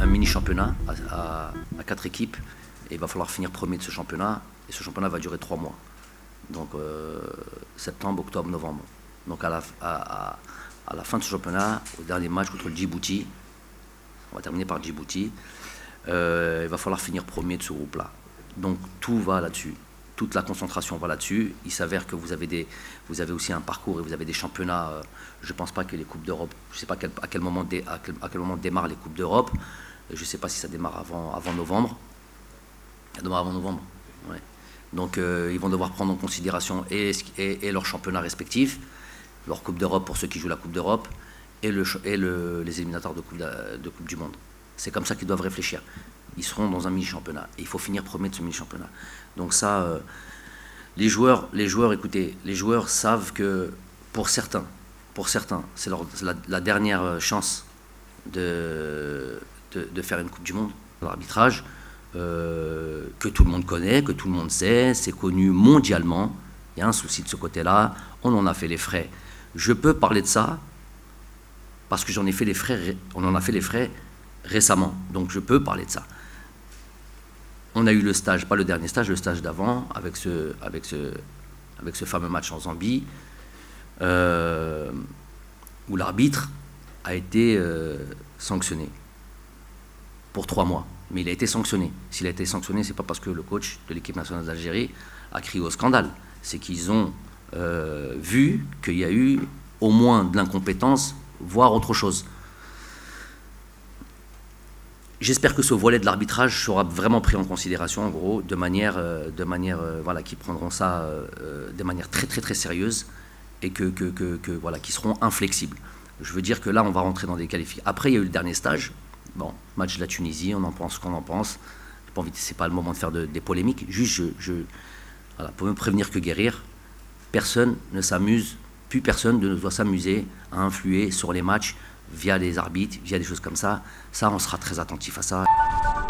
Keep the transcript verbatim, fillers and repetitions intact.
un mini championnat à, à, à quatre équipes et il va falloir finir premier de ce championnat et ce championnat va durer trois mois. Donc euh, septembre, octobre, novembre. Donc à la, à, à, à la fin de ce championnat, au dernier match contre le Djibouti, on va terminer par Djibouti, euh, il va falloir finir premier de ce groupe-là. Donc tout va là-dessus. Toute la concentration va là-dessus. Il s'avère que vous avez, des, vous avez aussi un parcours et vous avez des championnats. Euh, je ne pense pas que les Coupes d'Europe, je ne sais pas quel, à, quel moment dé, à, quel, à quel moment démarrent les Coupes d'Europe. Je ne sais pas si ça démarre avant, avant novembre. Ça démarre avant novembre. Ouais. Donc euh, ils vont devoir prendre en considération et, et, et leurs championnats respectifs, leur Coupe d'Europe pour ceux qui jouent la Coupe d'Europe et, le, et le, les éliminatoires de Coupe, de, de coupe du Monde. C'est comme ça qu'ils doivent réfléchir. Ils seront dans un mini-championnat. Et il faut finir premier de ce mini-championnat. Donc ça, euh, les joueurs, les joueurs, écoutez, les joueurs savent que pour certains, pour certains, c'est la, la dernière chance de, de, de faire une Coupe du Monde. L'arbitrage, euh, que tout le monde connaît, que tout le monde sait, c'est connu mondialement. Il y a un souci de ce côté-là. On en a fait les frais. Je peux parler de ça parce que j'en ai fait les frais. On en a fait les frais récemment. Donc je peux parler de ça. On a eu le stage, pas le dernier stage, le stage d'avant, avec ce, avec, ce, avec ce fameux match en Zambie, euh, où l'arbitre a été euh, sanctionné pour trois mois. Mais il a été sanctionné. S'il a été sanctionné, ce n'est pas parce que le coach de l'équipe nationale d'Algérie a crié au scandale. C'est qu'ils ont euh, vu qu'il y a eu au moins de l'incompétence, voire autre chose. J'espère que ce volet de l'arbitrage sera vraiment pris en considération, en gros, de manière, euh, de manière, euh, voilà, qu'ils prendront ça euh, de manière très très très sérieuse et que, que, que, que voilà, qu'ils seront inflexibles. Je veux dire que là, on va rentrer dans des qualifications. Après, il y a eu le dernier stage. Bon, match de la Tunisie, on en pense ce qu'on en pense. J'ai pas envie, c'est pas le moment de faire de, des polémiques. Juste, je, je, voilà, pour me prévenir que guérir, personne ne s'amuse, plus personne ne doit s'amuser à influer sur les matchs via les arbitres, via des choses comme ça. Ça, on sera très attentif à ça.